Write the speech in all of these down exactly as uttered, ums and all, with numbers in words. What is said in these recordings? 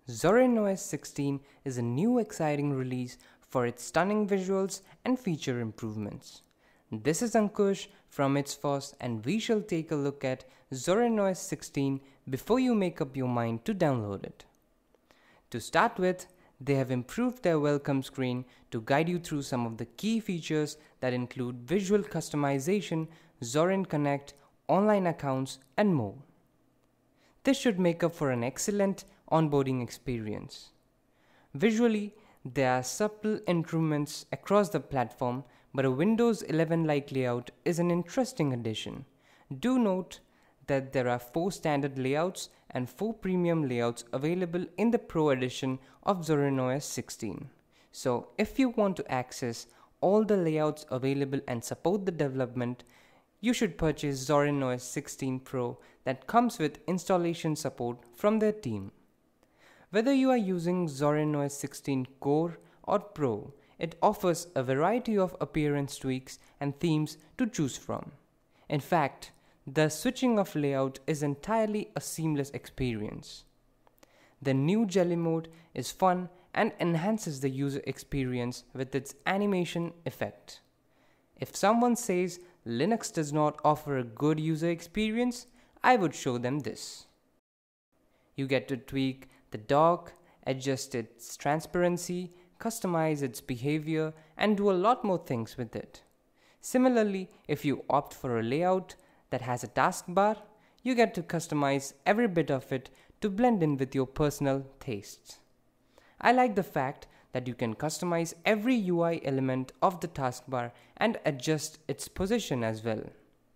Zorin O S sixteen is a new exciting release for its stunning visuals and feature improvements. This is Ankush from It's Force, and we shall take a look at Zorin O S sixteen before you make up your mind to download it. To start with, they have improved their welcome screen to guide you through some of the key features that include visual customization, Zorin Connect, online accounts, and more. This should make up for an excellent onboarding experience. Visually, there are subtle improvements across the platform, but a Windows eleven-like layout is an interesting addition. Do note that there are four standard layouts and four premium layouts available in the Pro edition of Zorin O S sixteen. So if you want to access all the layouts available and support the development, you should purchase Zorin O S sixteen Pro that comes with installation support from their team. Whether you are using Zorin O S sixteen Core or Pro, it offers a variety of appearance tweaks and themes to choose from. In fact, the switching of layout is entirely a seamless experience. The new Jelly mode is fun and enhances the user experience with its animation effect. If someone says Linux does not offer a good user experience, I would show them this. You get to tweak the dock, adjust its transparency, customize its behavior, and do a lot more things with it. Similarly, if you opt for a layout that has a taskbar, you get to customize every bit of it to blend in with your personal tastes. I like the fact that you can customize every U I element of the taskbar and adjust its position as well.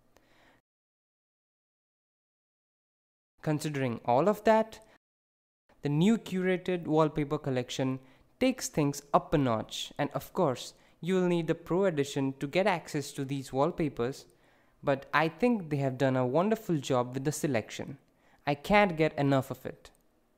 Considering all of that, the new curated wallpaper collection takes things up a notch, and of course, you will need the Pro edition to get access to these wallpapers, but I think they have done a wonderful job with the selection. I can't get enough of it.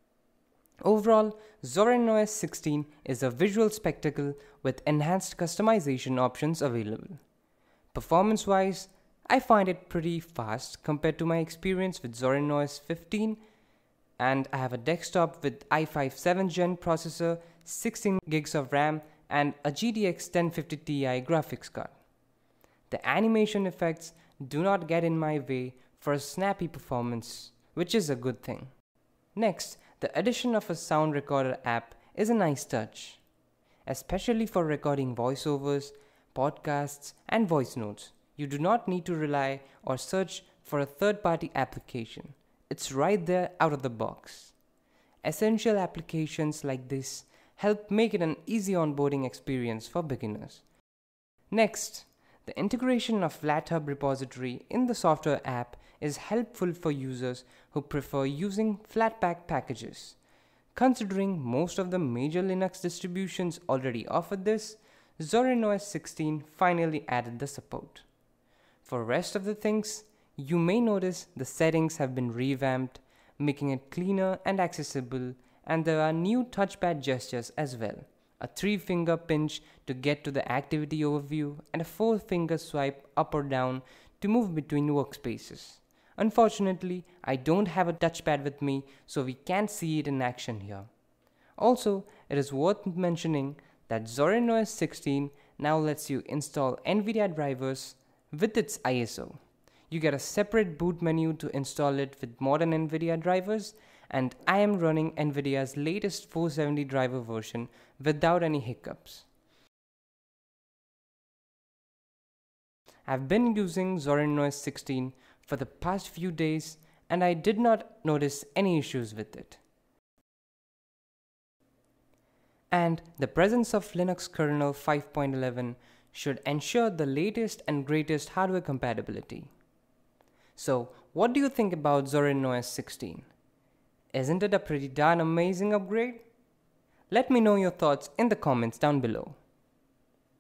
Overall, Zorin O S sixteen is a visual spectacle with enhanced customization options available. Performance-wise, I find it pretty fast compared to my experience with Zorin O S fifteen, and I have a desktop with i five seventh gen processor, sixteen gigs of RAM, and a G T X ten fifty Ti graphics card. The animation effects do not get in my way for a snappy performance, which is a good thing. Next, the addition of a sound recorder app is a nice touch, especially for recording voiceovers, podcasts, and voice notes. You do not need to rely or search for a third-party application. It's right there out of the box. Essential applications like this help make it an easy onboarding experience for beginners. Next, the integration of FlatHub repository in the software app is helpful for users who prefer using Flatpak packages. Considering most of the major Linux distributions already offer this, Zorin O S sixteen finally added the support. For rest of the things, you may notice the settings have been revamped, making it cleaner and accessible, and there are new touchpad gestures as well. A three-finger pinch to get to the activity overview, and a four-finger swipe up or down to move between workspaces. Unfortunately, I don't have a touchpad with me, so we can't see it in action here. Also, it is worth mentioning that Zorin O S sixteen now lets you install Nvidia Drivers with its I S O. You get a separate boot menu to install it with modern Nvidia drivers, and I am running Nvidia's latest four seventy driver version without any hiccups. I've been using Zorin O S sixteen for the past few days, and I did not notice any issues with it. And the presence of Linux kernel five point eleven should ensure the latest and greatest hardware compatibility. So, what do you think about Zorin O S sixteen? Isn't it a pretty darn amazing upgrade? Let me know your thoughts in the comments down below.